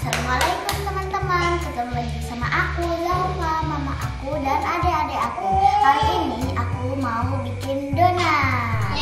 Assalamualaikum teman-teman. Ketemu lagi sama aku, Laura, mama aku dan adik-adik aku. Hari ini aku mau bikin donat.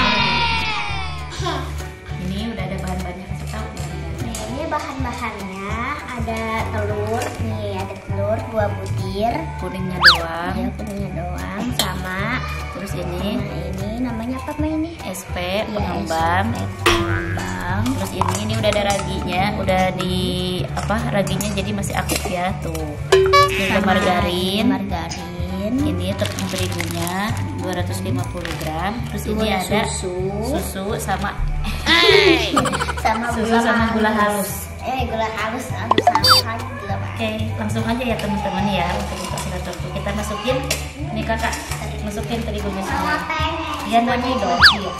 Ini udah ada bahan-bahannya, kasih tahu. Nih, ini bahan-bahannya ada telur. Nih, ada telur 2 butir. Kuningnya doang. Ya, kuningnya doang sama. Terus ini Namanya apa ini? SP pengembang. Terus ini udah ada raginya, udah di raginya jadi masih aktif ya tuh. Ini ada margarin. Ini tepung terigunya 250 gram. Terus ini ada susu sama gula halus. Gula halus sama gula. Oke, langsung aja ya teman-teman ya untuk satu. Kita masukin ini kakak, masukin terigunya semua. Iya nanti dong. Iya.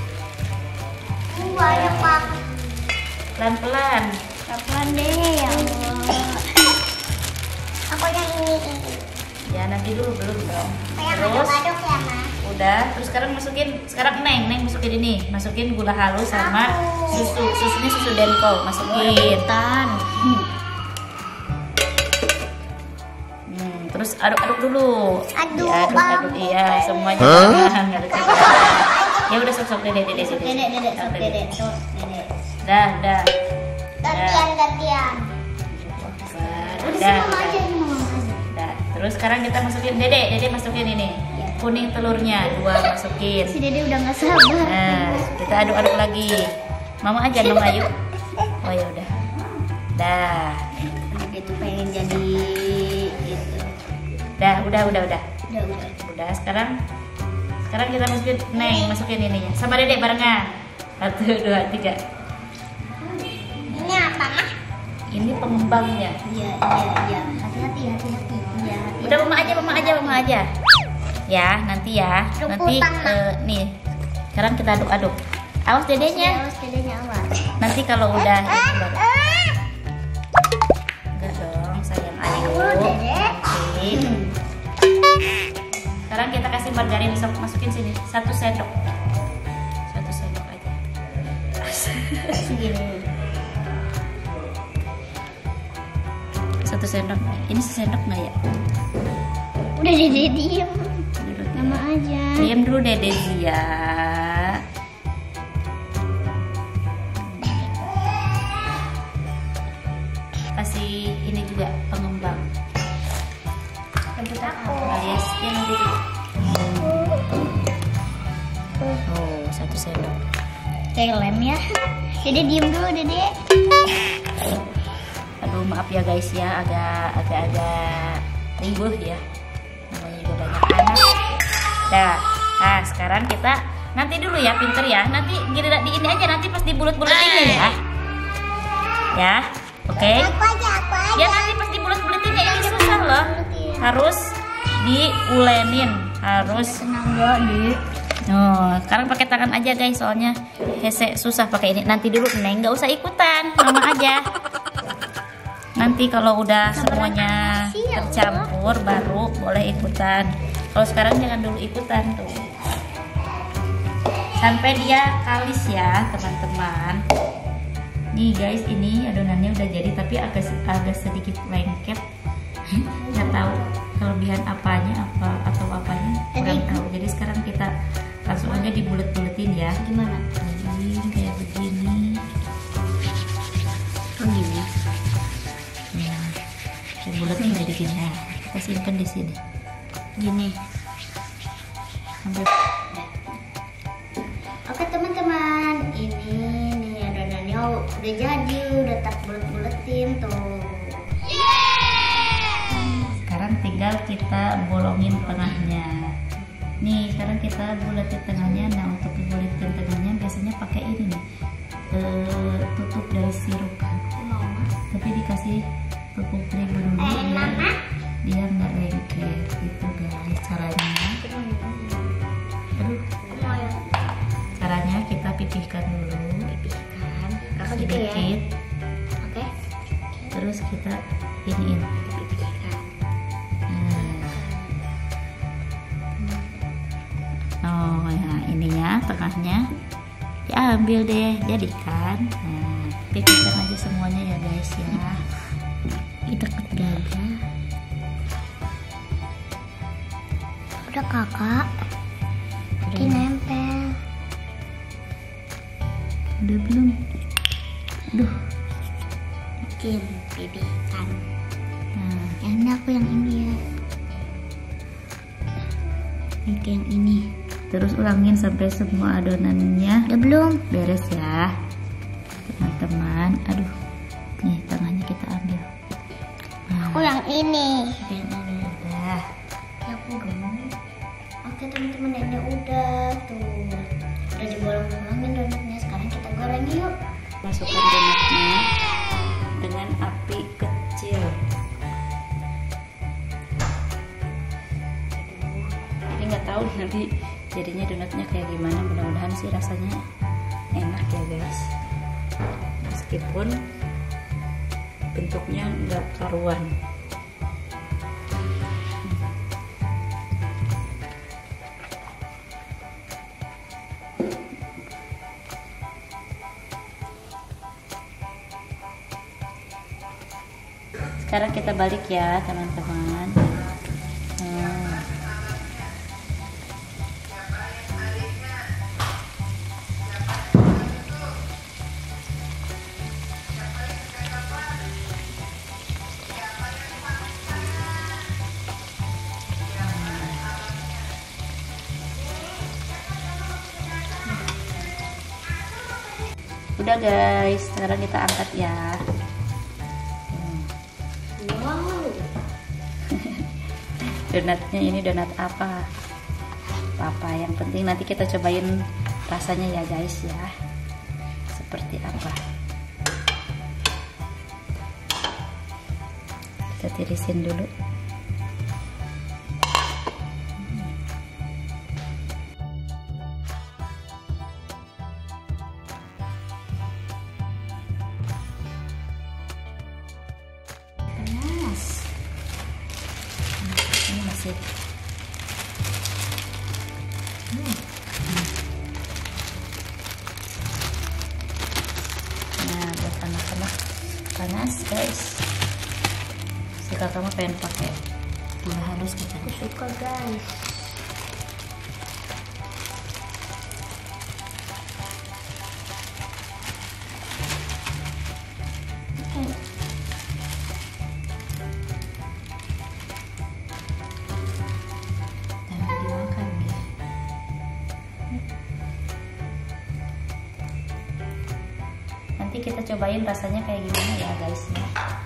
Banyak pak. Pelan-pelan. Pelan deh ya Allah. Aku yang ini. Ya nanti dulu belum dong. Terus aduk ya mas. Udah, terus sekarang Neng masukin ini, masukin gula halus sama susunya susu denko, masukin. Terus aduk dulu. Aduk iya semuanya. Ya udah sok dedek. Dah. Gantian. Udah. Terus sekarang kita masukin Dede masukin ini. Kuning telurnya 2 masukin. Si Dede udah nggak sabar. Nah, kita aduk-aduk lagi. Mama aja dong, ayo. Oh ya udah. Dah. Itu pengen jadi itu. Dah, udah. Udah. Sekarang kita masukin ininya. Sama Dede barengan. 1, 2, 3. Ini apa mah? Ini pengembangnya. Iya. Hati-hati. Iya. Udah mama aja. Ya, nanti ya. Nanti nih. Sekarang kita aduk-aduk. Awas dedenya. Nanti kalau udah enggak dong, sayang ayo. Oke. Sekarang kita kasih margarin, masukin sini 1 sendok. 1 sendok aja. Segini. 1 sendok. Ini sendok nggak ya? Udah Dede diem. Sama aja. Diam dulu Dede ya. Kasih ini juga pengembang. Jemput aku. Alias ya nanti. Oh, 1 sendok. Lem ya. Dede diem dulu Dede. Aduh maaf ya guys ya, agak ribuh ya. Namanya juga banyak anak. Dah. Nah, sekarang kita nanti dulu ya, pinter ya. Nanti gini di ini aja, nanti pas dibulut-bulut ini ya. Ya. Oke. Aku aja. Ya nanti pas dibulut-bulutinnya ini susah loh. Harus diulenin, harus Senang gak di? sekarang pakai tangan aja guys, soalnya hese susah pakai ini. Nanti dulu Neng, nggak usah ikutan, mama aja. Nanti kalau udah semuanya tercampur baru boleh ikutan. Kalau sekarang jangan dulu ikutan tuh. Sampai dia kalis ya teman-teman. Nih guys, ini adonannya udah jadi tapi agak sedikit lengket. Nggak tahu kelebihan apanya atau apanya kurang tahu. Jadi sekarang kita langsung aja dibulet-buletin ya. Gimana? Kayak begini. Begini. Nah, buletin dari sini. Nah, kita simpan di sini. Gini. Sampai. Oke teman-teman, ini nih adonannya udah jadi, udah tak bulet-buletin tuh. Sekarang tinggal kita bolongin tengahnya. Nih, sekarang kita buletin tengahnya. Nah, untuk buletin tengahnya biasanya pakai ini nih. Tutup dari sirup kan. Tapi dikasih tepung terigu dulu dia nggak lengket gitu guys caranya. Caranya kita pipihkan dulu, sedikit. Oke. Terus kita iniin. Oh ya, ininya tengahnya diambil deh, jadikan. Nah, pipihkan aja semuanya ya guys ya. Kita gagah. Udah kakak. Udah, Ini nempel. udah belum? Aduh. Bikin pipihkan. Nah, Yang ini aku yang ini ya. Ini yang ini. terus ulangin sampai semua adonannya Udah belum? beres ya teman-teman. Aduh, nih tengahnya kita ambil. Nah, Aku yang ini. yang ini udah. Ya aku gemuk. Oke teman-teman, ini udah tuh. Udah dibolong-bolongin donatnya. Sekarang kita goreng yuk. Masukkan donatnya dengan api kecil. Ini nggak tahu nanti jadinya donatnya kayak gimana. Mudah-mudahan sih rasanya enak ya guys, meskipun bentuknya nggak karuan. Sekarang kita balik ya teman-teman. Udah guys, sekarang kita angkat ya. Wow. Donatnya ini donat apa? Apa yang penting nanti kita cobain rasanya ya guys ya. Seperti apa? Kita tirisin dulu. Panas. Ini masih nah buat anak-anak panas guys. Si kakak mah pengen pakai gula halus gitu. Aku suka guys. Jangan dimakan ya. Nanti kita cobain rasanya kayak gimana ya guys ya.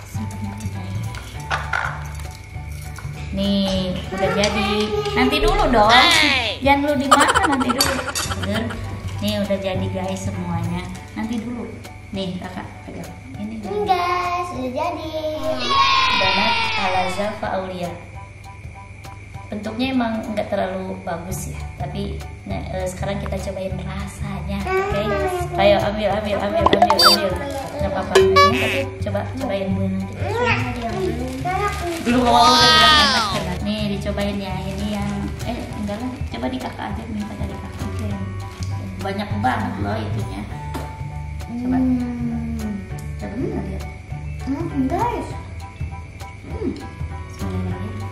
Nih udah jadi. Nanti dulu dong. Jangan lu dimakan, nanti dulu. Bener. Nih udah jadi guys semuanya. Nanti dulu. Nih kakak pegang. Ini Ini guys, udah jadi. donat ala Zafa Aulia. Bentuknya emang nggak terlalu bagus ya, tapi sekarang kita cobain rasanya. Oke, ayo ambil. Nggak apa-apa. Tapi cobain dulu nanti. Belum mau udah bilang enak kan. Nih dicobain ya. Ini yang enggak lah. Coba di kakak aja, minta dari kakak. Oke. Banyak banget loh itunya. Coba. Coba kita lihat. Guys. Bismillahirrahmanirrahim.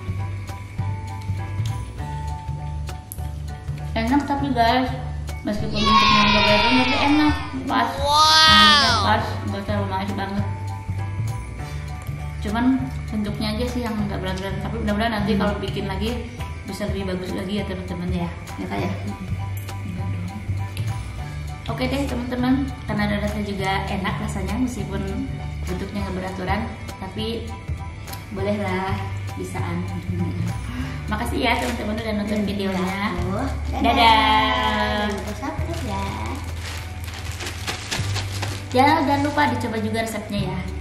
Enak tapi guys, meskipun bentuknya nggak berem tapi enak, pas. Pas, nggak terlalu manis banget. Cuman bentuknya aja sih yang nggak berat-berat. Tapi mudah-mudahan nanti kalau bikin lagi bisa lebih bagus lagi ya teman-teman ya. Ya Kak, ya. Oke deh teman-teman, karena donatnya juga enak rasanya meskipun bentuknya nggak beraturan, tapi bolehlah bisaan. Makasih ya teman-teman udah nonton videonya. Dadah. Subscribe ya. Jangan lupa dicoba juga resepnya ya.